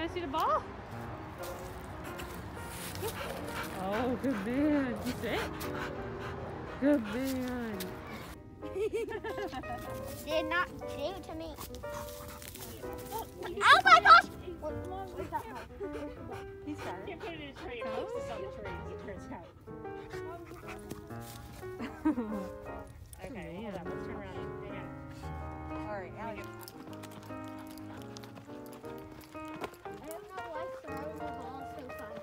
pass you the ball? Oh, good man. You sit? Good man. Did not do it to me. Oh my gosh! He's got it. You can't put it in a tray. It posts on the tray as it turns out. Okay, hold on. Let's turn around. Hang on. All right, Allie. I don't know why throwing the ball is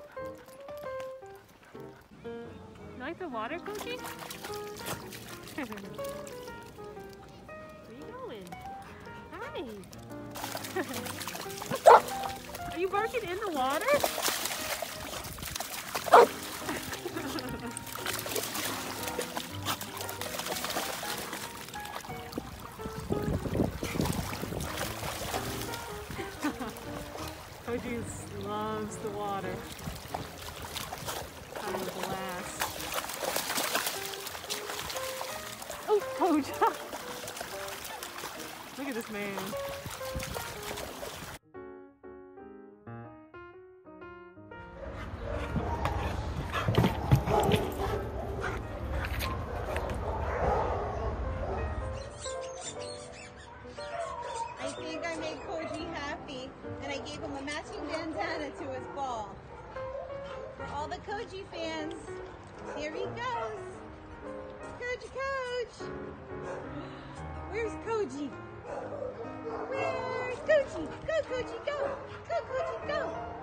so fun. Like the water, Koji? Where you going? Hi. Are you barking in the water? Koji loves the water. Having a blast. Oh, Koji! Look at this man. I think I made Koji happy, and I gave him a matching bandana to his ball. For all the Koji fans, here he goes. Coach! Where's Koji? Where's Koji? Go, Koji, go! Go, Koji, go!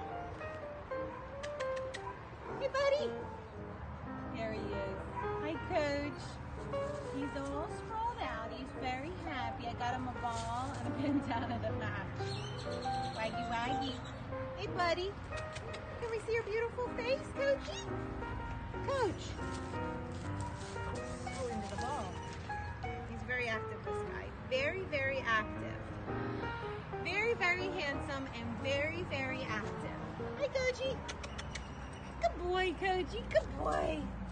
Hey, buddy! There he is. Hi, Coach. He's all sprawled out. He's very happy. I got him a ball and a bandana to match. Waggy, waggy. Hey, buddy. Can we see your beautiful face, Coachy? Coach. Go into the ball. He's very active, this guy. Very, very active. Very, very handsome and very, very active. Hi, Koji. Good boy, Koji. Good boy.